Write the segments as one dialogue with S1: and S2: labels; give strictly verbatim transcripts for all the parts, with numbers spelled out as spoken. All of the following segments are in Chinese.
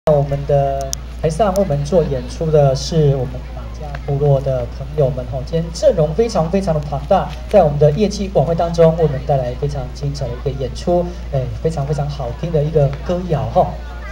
S1: 我们的台上为我们做演出的是我们马家部落的朋友们哦，今天阵容非常非常的庞大，在我们的业绩晚会当中，为我们带来非常精彩的一个演出，哎，非常非常好听的一个歌谣哈。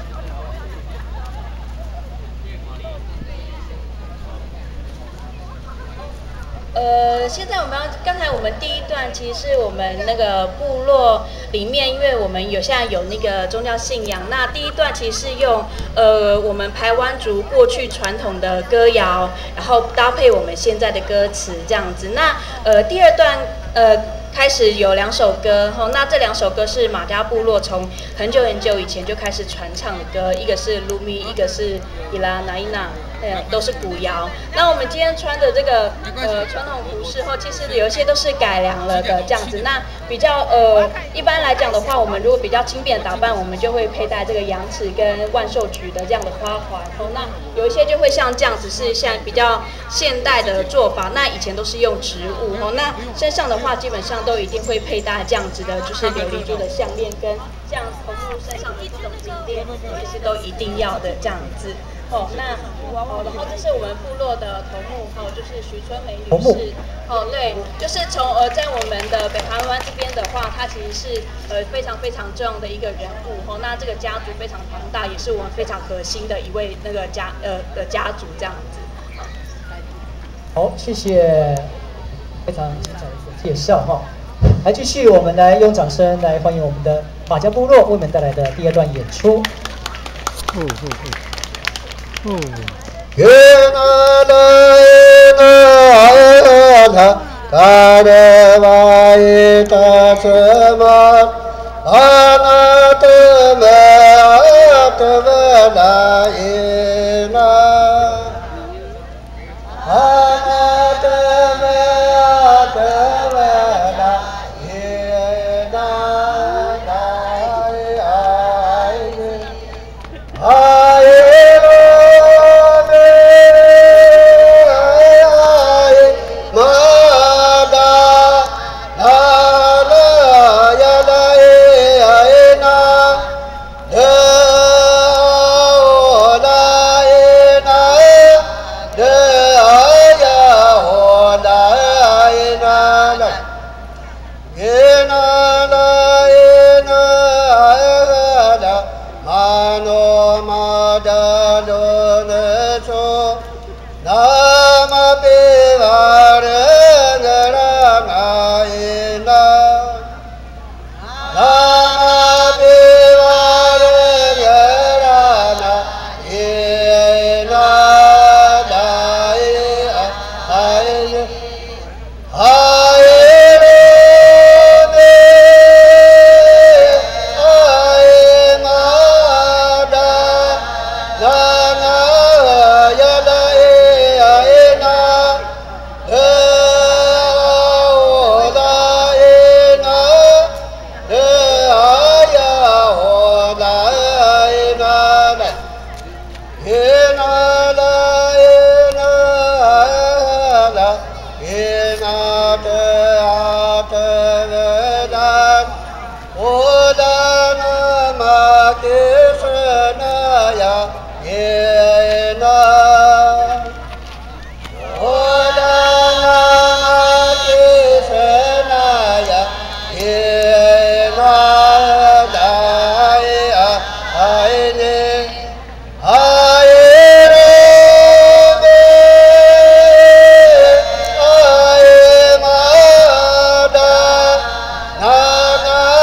S2: 呃，现在我们要，刚才我们第一段其实是我们那个部落里面，因为我们有现在有那个宗教信仰，那第一段其实是用呃我们排湾族过去传统的歌谣，然后搭配我们现在的歌词这样子。那呃第二段呃。开始有两首歌，吼，那这两首歌是马家部落从很久很久以前就开始传唱的歌，一个是卢米，一个是伊拉那伊娜，对，都是古谣。那我们今天穿的这个呃传统服饰后，其实有一些都是改良了的这样子。那比较呃一般来讲的话，我们如果比较轻便打扮，我们就会佩戴这个羊齿跟万寿菊的这样的花环。哦，那有一些就会像这样子，是像比较现代的做法。那以前都是用植物，哦，那身上的话基本上都一定会佩戴这样子的，就是琉璃珠的项链跟这样头目身上的这种金链，其实都一定要的这样子。哦，那哦，然后这是我们部落的头目，哦，就是徐春梅女士。哦，对，就是从呃在我们的北台湾这边的话，她其实是呃非常非常重要的一个人物。哦，那这个家族非常庞大，也是我们非常核心的一位那个家呃的家族这样子。
S1: 好，谢谢，非常精彩的一个介绍哈。来继续，我们来用掌声来欢迎我们的马家部落为我们带来的第二段演出。哦哦哦。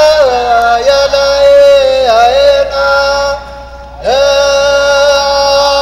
S3: Oh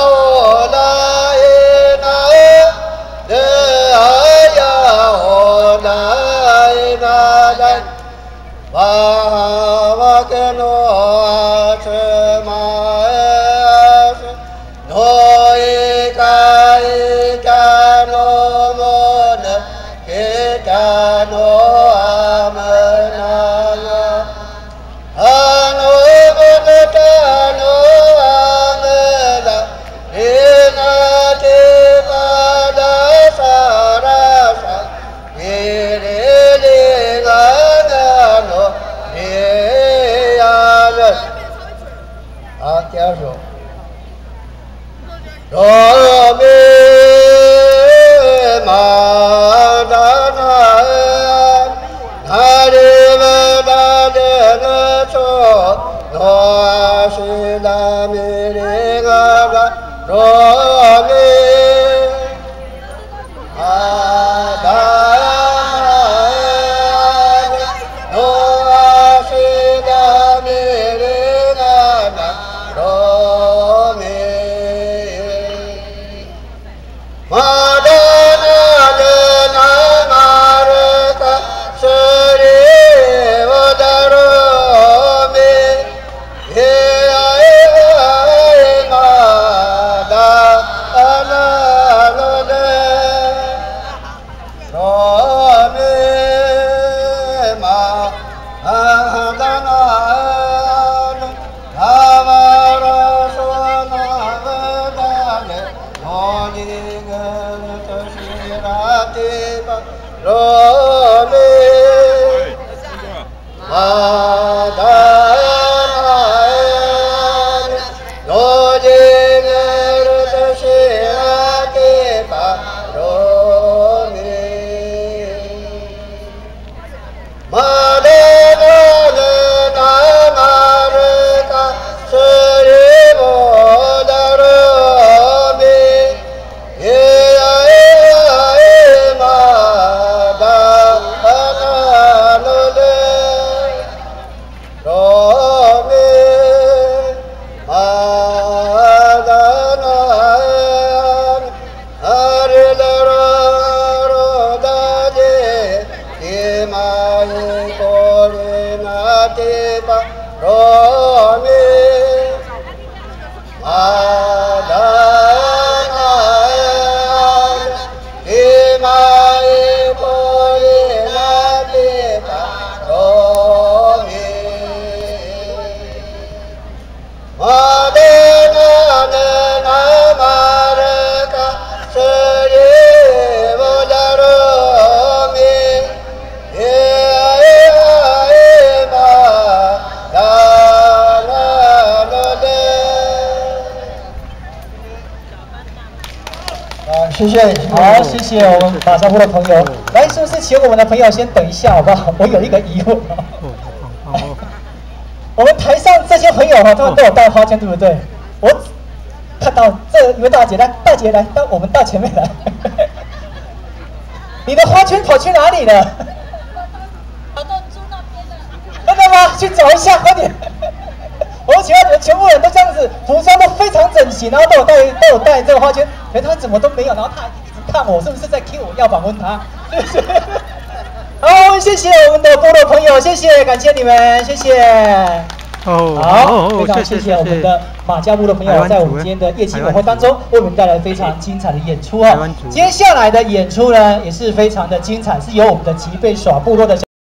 S1: 谢谢，好，谢谢我们马沙布的朋友。来，是不是请我们的朋友先等一下，好不好？我有一个疑问。我们台上这些朋友哈，他们都有带花圈，对不对？我看到这一位大姐，来，大姐来，到我们到前面来。你的花圈跑去哪里了？
S2: 跑到猪那边了。
S1: 真的吗？去找一下，快点。我们全全部人都这样子，服装都非常整齐，然后都有带都有带这个花圈，可是他怎么都没有，然后他一直看我，是不是在 cue 我要访问他？是不是？好，谢谢我们的部落朋友，谢谢，感谢你们，谢谢。
S3: 哦，
S1: 好，非常谢谢我们的马家部的朋友，在我们今天的夜骑晚会当中，为我们带来非常精彩的演出哦。接下来的演出呢，也是非常的精彩，是由我们的吉贝耍部落的。